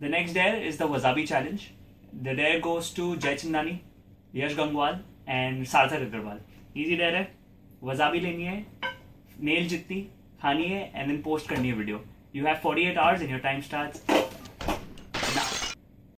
The next dare is the Wasabi Challenge. The dare goes to Jay Chandani, Yash Gangwal and Sarthak Agarwal. Easy dare है, wasabi लेनी है, nail जितनी खानी है and then post करनी है video. You have 48 hours and your time starts